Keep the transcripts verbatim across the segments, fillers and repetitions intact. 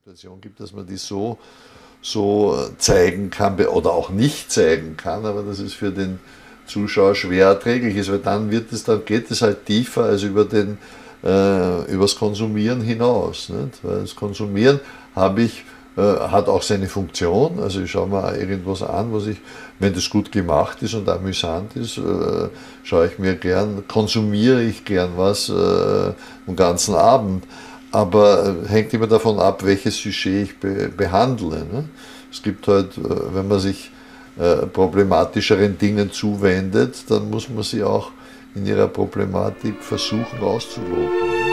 Situation gibt, dass man die so, so zeigen kann oder auch nicht zeigen kann, aber das ist für den Zuschauer schwer erträglich ist, weil dann wird es, dann geht es halt tiefer als über den, äh, übers Konsumieren hinaus. Nicht? Weil das Konsumieren habe ich, äh, hat auch seine Funktion, also ich schaue mir irgendwas an, was ich, wenn das gut gemacht ist und amüsant ist, äh, schaue ich mir gern, konsumiere ich gern was äh, den ganzen Abend. Aber hängt immer davon ab, welches Sujet ich be behandle. Ne? Es gibt halt, wenn man sich äh, problematischeren Dingen zuwendet, dann muss man sie auch in ihrer Problematik versuchen auszuloten. Ne?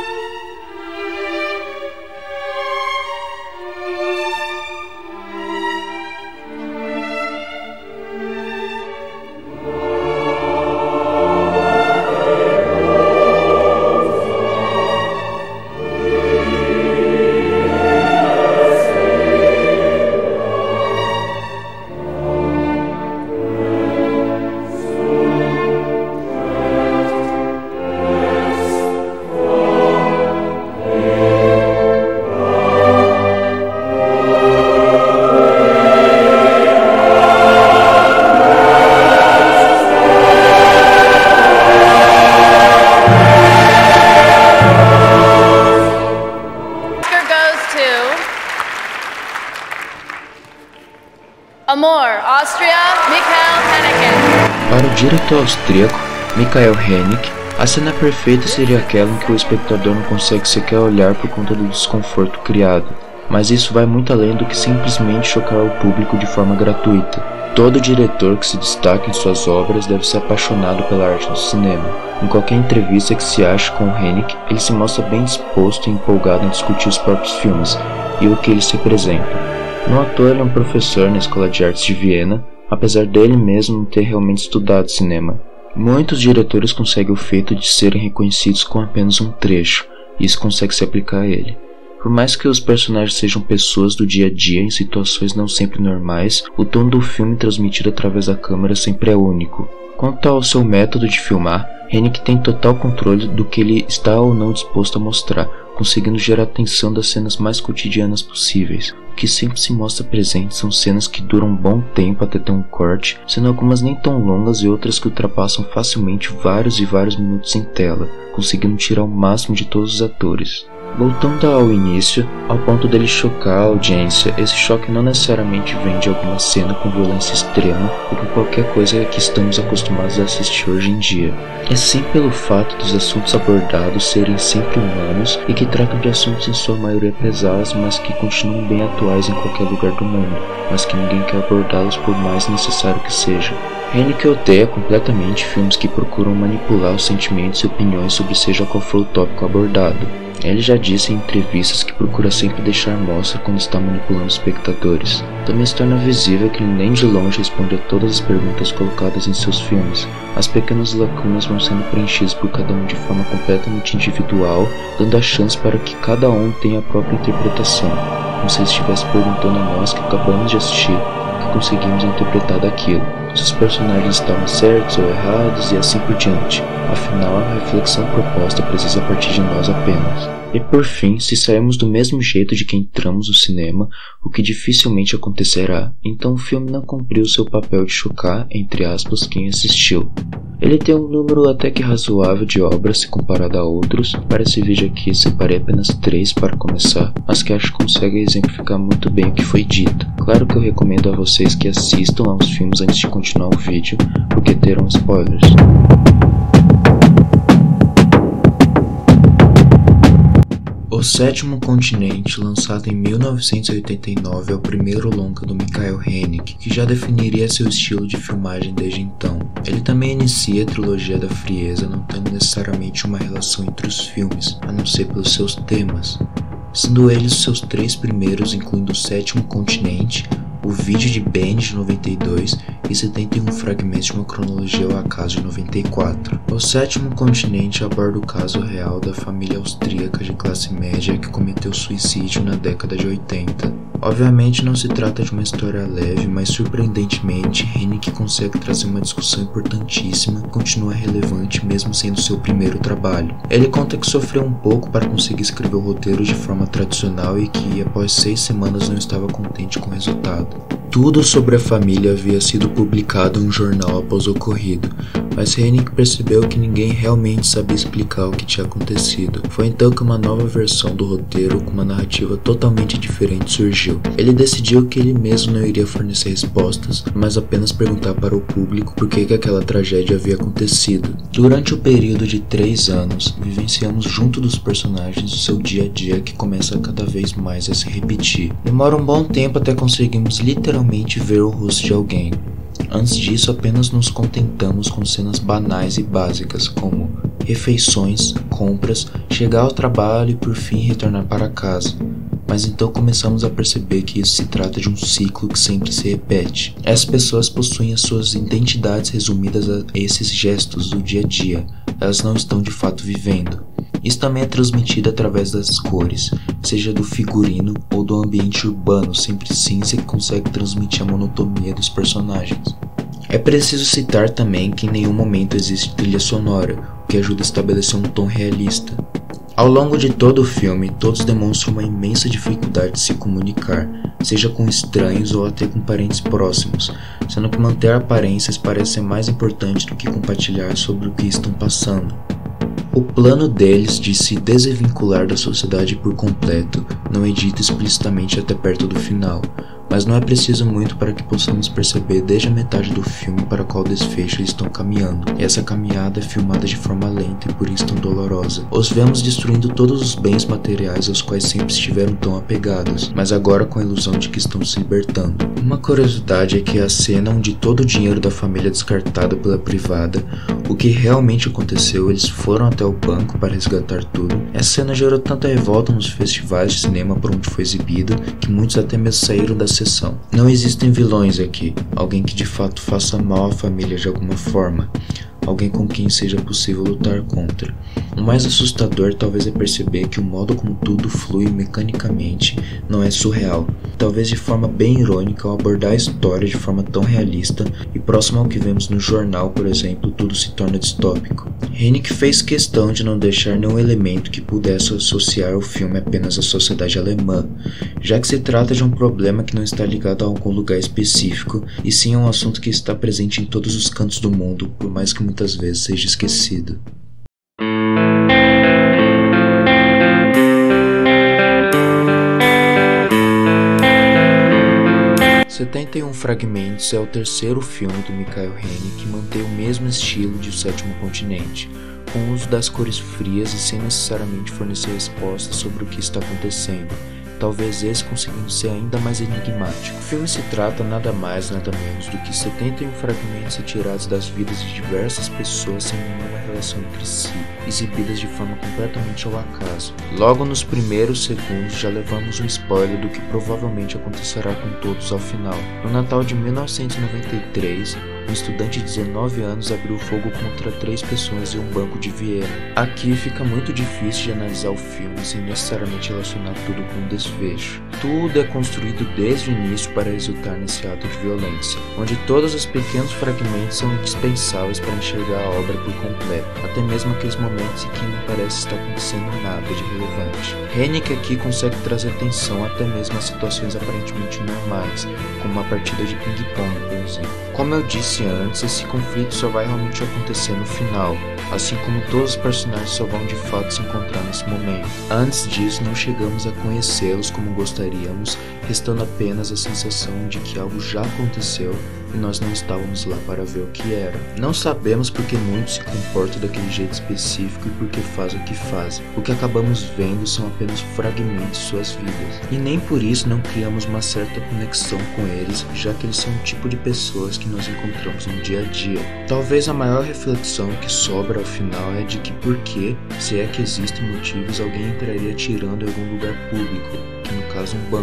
Amor, Austria, Michael Haneke. Para o diretor austríaco, Michael Haneke, a cena perfeita seria aquela em que o espectador não consegue sequer olhar por conta do desconforto criado. Mas isso vai muito além do que simplesmente chocar o público de forma gratuita. Todo diretor que se destaca em suas obras deve ser apaixonado pela arte do cinema. Em qualquer entrevista que se ache com Haneke, ele se mostra bem disposto e empolgado em discutir os próprios filmes e o que eles representam. No ator, ele é um professor na Escola de Artes de Viena, apesar dele mesmo não ter realmente estudado cinema. Muitos diretores conseguem o feito de serem reconhecidos com apenas um trecho, e isso consegue se aplicar a ele. Por mais que os personagens sejam pessoas do dia a dia em situações não sempre normais, o tom do filme transmitido através da câmera sempre é único. Quanto ao seu método de filmar, Haneke tem total controle do que ele está ou não disposto a mostrar, conseguindo gerar a atenção das cenas mais cotidianas possíveis. O que sempre se mostra presente são cenas que duram um bom tempo até ter um corte, sendo algumas nem tão longas e outras que ultrapassam facilmente vários e vários minutos em tela, conseguindo tirar o máximo de todos os atores. Voltando ao início, ao ponto dele chocar a audiência, esse choque não necessariamente vem de alguma cena com violência extrema ou com qualquer coisa que estamos acostumados a assistir hoje em dia. É sim pelo fato dos assuntos abordados serem sempre humanos e que tratam de assuntos em sua maioria pesados, mas que continuam bem atuais em qualquer lugar do mundo, mas que ninguém quer abordá-los por mais necessário que seja. Haneke odeia completamente filmes que procuram manipular os sentimentos e opiniões sobre seja qual for o tópico abordado. Ele já disse em entrevistas que procura sempre deixar mostra quando está manipulando os espectadores. Também se torna visível que ele nem de longe responde a todas as perguntas colocadas em seus filmes. As pequenas lacunas vão sendo preenchidas por cada um de forma completamente individual, dando a chance para que cada um tenha a própria interpretação, como se ele estivesse perguntando a nós que acabamos de assistir o que conseguimos interpretar daquilo, se os personagens estavam certos ou errados e assim por diante. Afinal, a reflexão proposta precisa partir de nós apenas. E por fim, se sairmos do mesmo jeito de que entramos no cinema, o que dificilmente acontecerá, então o filme não cumpriu seu papel de chocar, entre aspas, quem assistiu. Ele tem um número até que razoável de obras se comparado a outros. Para esse vídeo aqui separei apenas três para começar, mas que acho que consegue exemplificar muito bem o que foi dito. Claro que eu recomendo a vocês que assistam aos filmes antes de continuar o vídeo, porque terão spoilers. O Sétimo Continente, lançado em mil novecentos e oitenta e nove, é o primeiro longa do Michael Haneke, que já definiria seu estilo de filmagem desde então. Ele também inicia a trilogia da frieza, não tendo necessariamente uma relação entre os filmes, a não ser pelos seus temas, sendo eles os seus três primeiros, incluindo o Sétimo Continente, o Vídeo de Bane de noventa e dois e setenta e um fragmentos de uma cronologia ao acaso de noventa e quatro. O Sétimo Continente aborda o caso real da família austríaca de classe média que cometeu suicídio na década de oitenta. Obviamente não se trata de uma história leve, mas surpreendentemente, Hennig consegue trazer uma discussão importantíssima e continua relevante mesmo sendo seu primeiro trabalho. Ele conta que sofreu um pouco para conseguir escrever o roteiro de forma tradicional e que, após seis semanas, não estava contente com o resultado. Tudo sobre a família havia sido publicado em um jornal após o ocorrido, mas Hennig percebeu que ninguém realmente sabia explicar o que tinha acontecido. Foi então que uma nova versão do roteiro, com uma narrativa totalmente diferente, surgiu. Ele decidiu que ele mesmo não iria fornecer respostas, mas apenas perguntar para o público por que, que aquela tragédia havia acontecido. Durante o período de três anos, vivenciamos junto dos personagens o seu dia a dia que começa cada vez mais a se repetir. Demora um bom tempo até conseguirmos literalmente ver o rosto de alguém. Antes disso, apenas nos contentamos com cenas banais e básicas, como refeições, compras, chegar ao trabalho e por fim retornar para casa. Mas então começamos a perceber que isso se trata de um ciclo que sempre se repete. Essas pessoas possuem as suas identidades resumidas a esses gestos do dia a dia, elas não estão de fato vivendo. Isso também é transmitido através das cores, seja do figurino ou do ambiente urbano, sempre cinza, que consegue transmitir a monotonia dos personagens. É preciso citar também que em nenhum momento existe trilha sonora, o que ajuda a estabelecer um tom realista. Ao longo de todo o filme, todos demonstram uma imensa dificuldade de se comunicar, seja com estranhos ou até com parentes próximos, sendo que manter aparências parece ser mais importante do que compartilhar sobre o que estão passando. O plano deles de se desvincular da sociedade por completo não é dito explicitamente até perto do final, mas não é preciso muito para que possamos perceber desde a metade do filme para qual desfecho eles estão caminhando. Essa caminhada é filmada de forma lenta e por isso tão dolorosa. Os vemos destruindo todos os bens materiais aos quais sempre estiveram tão apegados, mas agora com a ilusão de que estão se libertando. Uma curiosidade é que a cena onde todo o dinheiro da família é descartado pela privada, o que realmente aconteceu, eles foram até o banco para resgatar tudo. Essa cena gerou tanta revolta nos festivais de cinema por onde foi exibido, que muitos até mesmo saíram da sessão. Não existem vilões aqui, alguém que de fato faça mal à família de alguma forma, alguém com quem seja possível lutar contra. O mais assustador talvez é perceber que o modo como tudo flui mecanicamente não é surreal. Talvez de forma bem irônica ao abordar a história de forma tão realista e próximo ao que vemos no jornal, por exemplo, tudo se torna distópico. Hennig fez questão de não deixar nenhum elemento que pudesse associar o filme apenas à sociedade alemã, já que se trata de um problema que não está ligado a algum lugar específico, e sim a um assunto que está presente em todos os cantos do mundo, por mais que muitas vezes seja esquecido. setenta e um Fragmentos é o terceiro filme do Michael Hennig que mantém o mesmo estilo de O Sétimo Continente, com o uso das cores frias e sem necessariamente fornecer respostas sobre o que está acontecendo, talvez esse conseguindo ser ainda mais enigmático. O filme se trata nada mais nada menos do que setenta e um fragmentos retirados das vidas de diversas pessoas sem nenhuma relação entre si, exibidas de forma completamente ao acaso. Logo nos primeiros segundos já levamos um spoiler do que provavelmente acontecerá com todos ao final. No Natal de mil novecentos e noventa e três, um estudante de dezenove anos abriu fogo contra três pessoas em um banco de Viena. Aqui fica muito difícil de analisar o filme sem necessariamente relacionar tudo com um desfecho. Tudo é construído desde o início para resultar nesse ato de violência, onde todos os pequenos fragmentos são indispensáveis para enxergar a obra por completo, até mesmo aqueles momentos em que não parece estar acontecendo nada de relevante. Hennig aqui consegue trazer atenção até mesmo a situações aparentemente normais, como uma partida de ping-pong, por exemplo. Como eu disse antes, esse conflito só vai realmente acontecer no final, assim como todos os personagens só vão de fato se encontrar nesse momento. Antes disso, não chegamos a conhecê-los como gostaríamos, restando apenas a sensação de que algo já aconteceu e nós não estávamos lá para ver o que era. Não sabemos porque muitos se comportam daquele jeito específico e porque fazem o que fazem. O que acabamos vendo são apenas fragmentos de suas vidas. E nem por isso não criamos uma certa conexão com eles, já que eles são um tipo de pessoas que nós encontramos no dia a dia. Talvez a maior reflexão que sobra ao final é de que por que, se é que existem motivos, alguém entraria atirando em algum lugar público, que no caso um banco.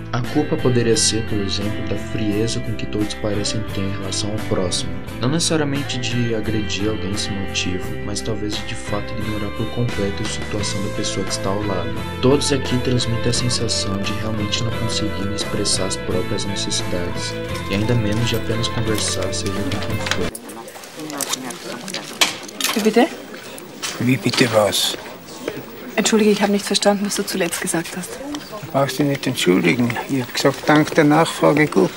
A culpa poderia ser, por exemplo, da frieza com que todos parecem ter em relação ao próximo. Não necessariamente de agredir alguém sem motivo, mas talvez de, de fato ignorar por completo a situação da pessoa que está ao lado. Todos aqui transmitem a sensação de realmente não conseguirem expressar as próprias necessidades, e ainda menos de apenas conversar, seja com quem for. Wie bitte? Wie bitte was? Entschuldige, ich habe nicht verstanden, was du zuletzt gesagt hast. Du brauchst dich nicht entschuldigen. Ich habe gesagt, dank der Nachfrage gut.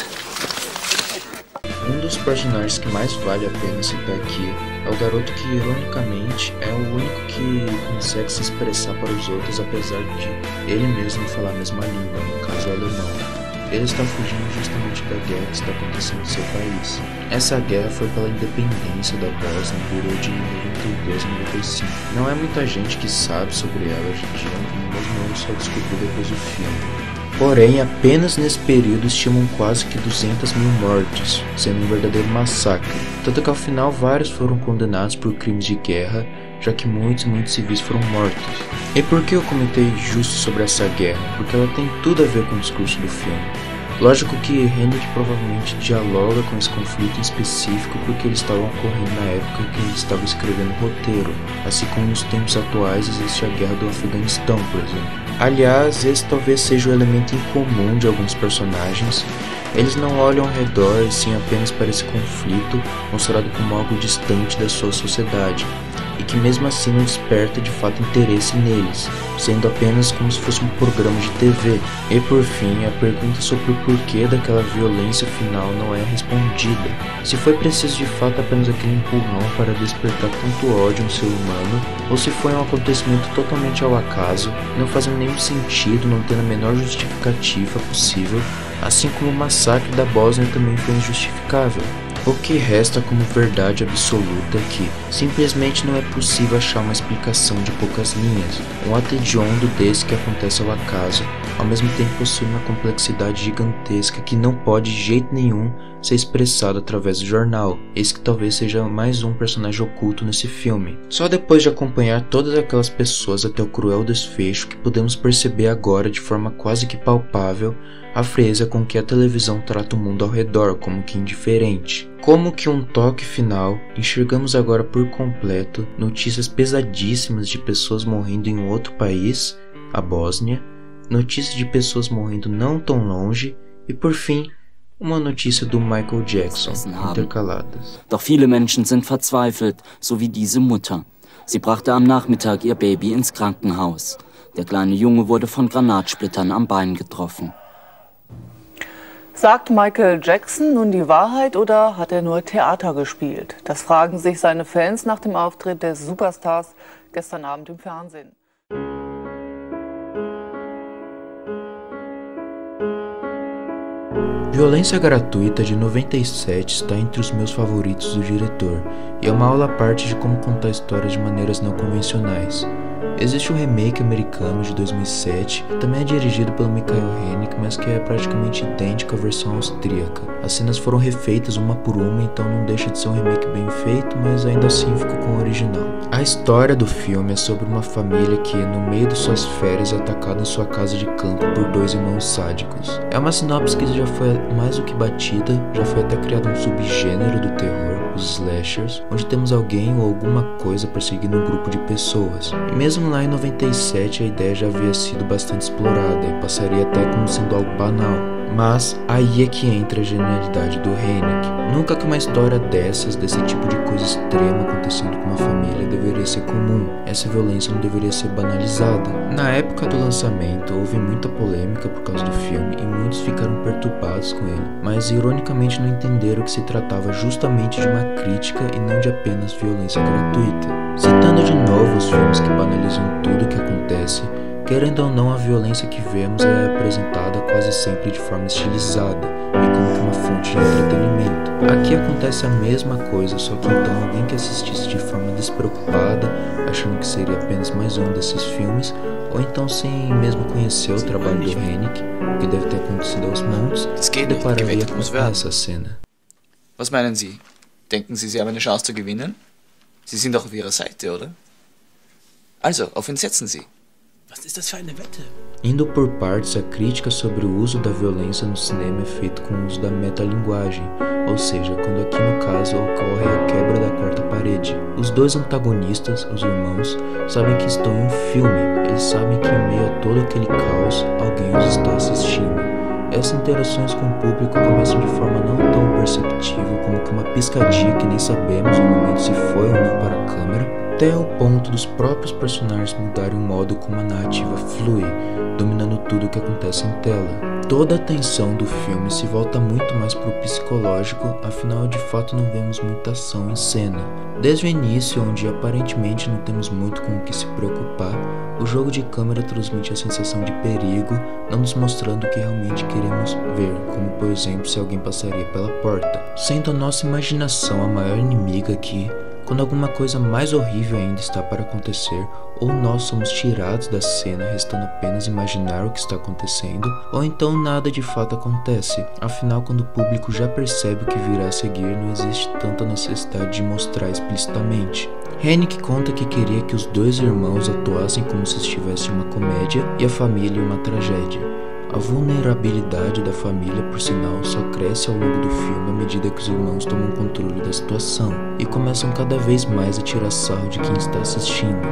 Um dos personagens que mais vale a pena citar aqui é o garoto que, ironicamente, é o único que consegue se expressar para os outros apesar de ele mesmo falar a mesma língua, no caso o alemão. Ele está fugindo justamente da guerra que está acontecendo no seu país. Essa guerra foi pela independência da Bósnia e durou de noventa e dois a noventa e cinco. Não é muita gente que sabe sobre ela hoje em dia, mesmo eu só descobri depois do filme. Porém, apenas nesse período estimam quase que duzentas mil mortes, sendo um verdadeiro massacre. Tanto que ao final vários foram condenados por crimes de guerra, já que muitos e muitos civis foram mortos. E por que eu comentei justo sobre essa guerra? Porque ela tem tudo a ver com o discurso do filme. Lógico que Henrik provavelmente dialoga com esse conflito em específico porque ele estava ocorrendo na época que ele estava escrevendo o roteiro, assim como nos tempos atuais existe a guerra do Afeganistão, por exemplo. Aliás, esse talvez seja o elemento incomum de alguns personagens. Eles não olham ao redor e sim apenas para esse conflito, mostrado como algo distante da sua sociedade, e que mesmo assim não desperta de fato interesse neles, sendo apenas como se fosse um programa de T V. E por fim, a pergunta sobre o porquê daquela violência final não é respondida. Se foi preciso de fato apenas aquele empurrão para despertar tanto ódio no ser humano, ou se foi um acontecimento totalmente ao acaso, não fazendo nenhum sentido, não tendo a menor justificativa possível, assim como o massacre da Bósnia também foi injustificável. O que resta como verdade absoluta é que simplesmente não é possível achar uma explicação de poucas linhas. Um ato hediondo desse que acontece ao acaso, ao mesmo tempo possui uma complexidade gigantesca que não pode de jeito nenhum ser expressado através do jornal. Esse que talvez seja mais um personagem oculto nesse filme. Só depois de acompanhar todas aquelas pessoas até o cruel desfecho que podemos perceber agora de forma quase que palpável a frieza com que a televisão trata o mundo ao redor como que indiferente. Como que um toque final, enxergamos agora por completo notícias pesadíssimas de pessoas morrendo em um outro país, a Bósnia, notícias de pessoas morrendo não tão longe e, por fim, uma notícia do Michael Jackson, intercaladas. Doch viele Menschen sind verzweifelt, so wie diese Mutter. Sie brachte am Nachmittag ihr Baby ins Krankenhaus. Der kleine Junge wurde von Granatsplittern am Bein getroffen. Sagt Michael Jackson nun die Wahrheit oder hat er nur Theater gespielt? Das fragen sich seine Fans nach dem Auftritt des Superstars gestern Abend im Fernsehen. Violência Gratuita de noventa e sete está entre os meus favoritos do diretor e é uma aula à parte de como contar histórias de maneiras não convencionais. Existe um remake americano de dois mil e sete, que também é dirigido pelo Michael Haneke, mas que é praticamente idêntico à versão austríaca. As cenas foram refeitas uma por uma, então não deixa de ser um remake bem feito, mas ainda assim ficou com o original. A história do filme é sobre uma família que, no meio de suas férias, é atacada em sua casa de campo por dois irmãos sádicos. É uma sinopse que já foi mais do que batida, já foi até criado um subgênero do terror, os slashers, onde temos alguém ou alguma coisa perseguindo um grupo de pessoas. E mesmo lá em noventa e sete a ideia já havia sido bastante explorada e passaria até como sendo algo banal. Mas aí é que entra a genialidade do Haneke. Nunca que uma história dessas, desse tipo de coisa extrema acontecendo com uma família, deveria ser comum. Essa violência não deveria ser banalizada. Na época do lançamento, houve muita polêmica por causa do filme e muitos ficaram perturbados com ele, mas ironicamente não entenderam que se tratava justamente de uma crítica e não de apenas violência gratuita. Citando de novo os filmes que banalizam tudo o que acontece, querendo ou não, a violência que vemos é apresentada quase sempre de forma estilizada e como que uma fonte de entretenimento. Aqui acontece a mesma coisa, só que então alguém que assistisse de forma despreocupada, achando que seria apenas mais um desses filmes, ou então sem mesmo conhecer o trabalho do Haneke, que deve ter acontecido aos montes, se depararia com essa cena. Was meinen Sie? Denken Sie, Sie haben eine Chance zu gewinnen? Sie sind doch auf Ihrer Seite, oder? Also, auf wen setzen Sie? Was ist das für eine Wette? Indo por partes, a crítica sobre o uso da violência no cinema é feita com o uso da metalinguagem, ou seja, quando aqui no caso ocorre a quebra da quarta parede. Os dois antagonistas, os irmãos, sabem que estão em um filme, eles sabem que em meio a todo aquele caos, alguém os está assistindo. Essas interações com o público começam de forma não tão perceptível como que uma piscadinha que nem sabemos no momento se foi ou não para a câmera, até o ponto dos próprios personagens mudarem o modo como a narrativa flui, dominando tudo o que acontece em tela. Toda a atenção do filme se volta muito mais para o psicológico, afinal de fato não vemos muita ação em cena. Desde o início, onde aparentemente não temos muito com o que se preocupar, o jogo de câmera transmite a sensação de perigo, não nos mostrando o que realmente queremos ver, como por exemplo se alguém passaria pela porta. Sendo a nossa imaginação a maior inimiga aqui, quando alguma coisa mais horrível ainda está para acontecer, ou nós somos tirados da cena restando apenas imaginar o que está acontecendo, ou então nada de fato acontece. Afinal, quando o público já percebe o que virá a seguir, não existe tanta necessidade de mostrar explicitamente. Hennig conta que queria que os dois irmãos atuassem como se estivesse uma comédia e a família uma tragédia. A vulnerabilidade da família, por sinal, só cresce ao longo do filme à medida que os irmãos tomam controle da situação e começam cada vez mais a tirar sarro de quem está assistindo.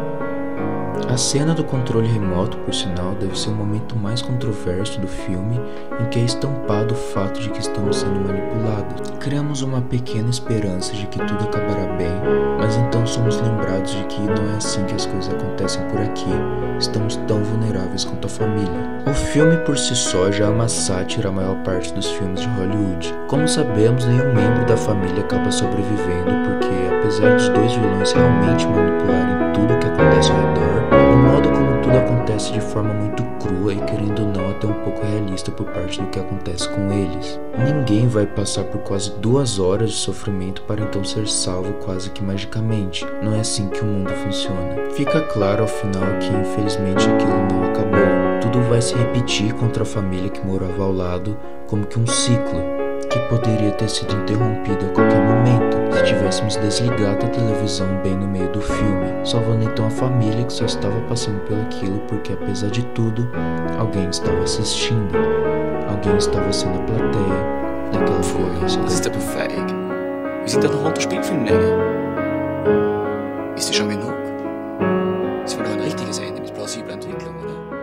A cena do controle remoto, por sinal, deve ser o momento mais controverso do filme, em que é estampado o fato de que estamos sendo manipulados. Criamos uma pequena esperança de que tudo acabará bem, mas então somos lembrados de que não é assim que as coisas acontecem por aqui, estamos tão vulneráveis quanto a família. O filme por si só já é uma sátira à maior parte dos filmes de Hollywood. Como sabemos, nenhum membro da família acaba sobrevivendo porque, apesar dos dois vilões realmente manipularem tudo o que acontece ao redor, o modo como tudo acontece de forma muito crua e, querendo ou não, até um pouco realista por parte do que acontece com eles. Ninguém vai passar por quase duas horas de sofrimento para então ser salvo quase que magicamente. Não é assim que o mundo funciona. Fica claro ao final que infelizmente aquilo não acabou. Tudo vai se repetir contra a família que morava ao lado, como que um ciclo que poderia ter sido interrompido a qualquer momento se tivéssemos desligado a televisão bem no meio do filme, salvando então a família que só estava passando pelo aquilo porque, apesar de tudo, alguém estava assistindo, alguém estava sendo a plateia daquela violência. Das ist aber feig. Wir sind doch noch unter Spielfilmlänge. Ist das schon genug? Das war doch ein richtiges Ende mit plausibler Entwicklung, oder?